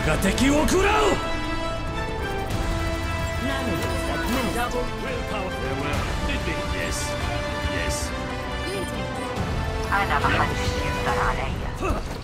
が敵を食らう Double willpower. Farewell. Yes. Yes. أنا محدش يقدر عليا.